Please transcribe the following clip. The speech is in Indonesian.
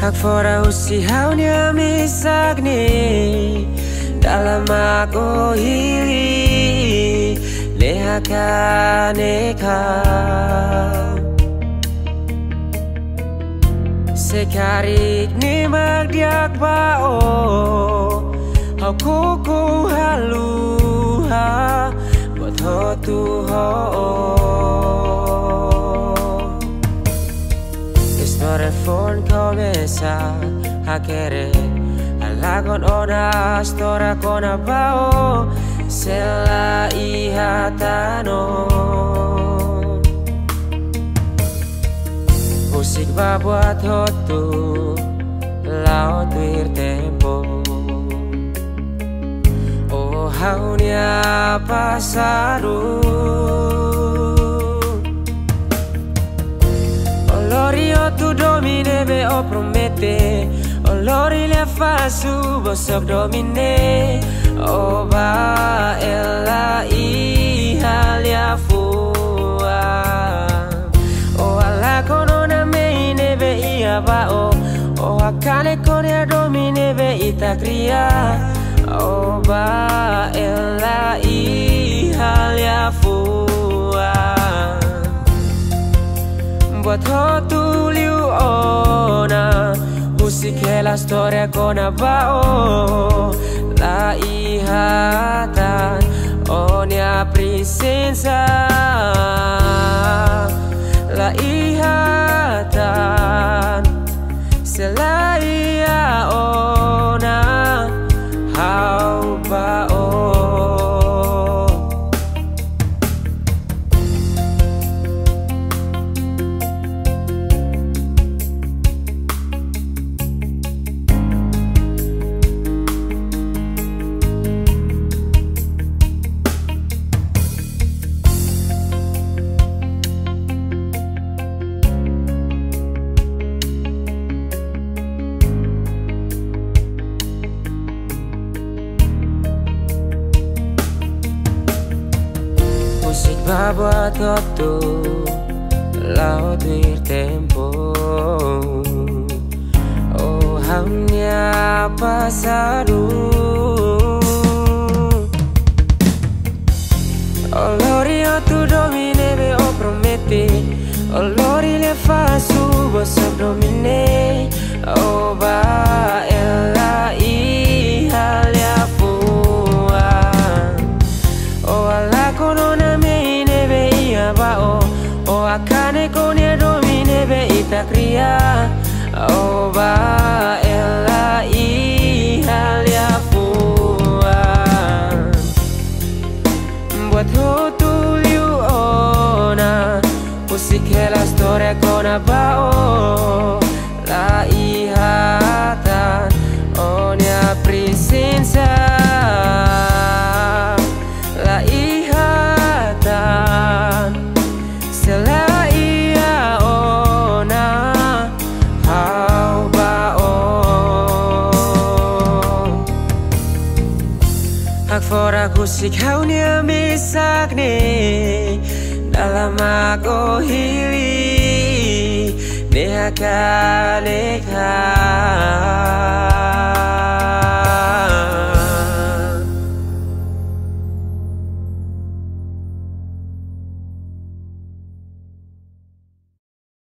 Hak fora usihaunya misagni dalam aku hili lehakane kau sekarik ni magdiak bao hau kuku haluha buat hotu ho Telefon começa a querer Alagon ona stora kona bao Sela ihatano Musik babuat hotu Lao tuir tempo Oh haunya pasaru Olorio tu domine be o promette Olori le fasu bosok domine O ba ella ihalia fua O ala konona meine be ia ba O akane konia domine be ita kria O ba ella ihalia fua Buat hotu liu ona Musik la storia con abao La ihatan Onia presenza La ihatan Sela ia ona Hau bao Musik babuat waktu Laut wir tempo Oh hanya pasadu Olori tu domine be o promette Olori le fasu bosok domine Oh ba ella ihalia fua Oh ala konona meine be ia ba O akane konia domine be ita kria O ba ella ihalia fua Buat hotu liu ona Musik la storia con abao La ihatan Onia presenza La ihatan Sela ia ona Hau bao Hak fora kusik haunya misakne Dalam aku hili Nehaka leka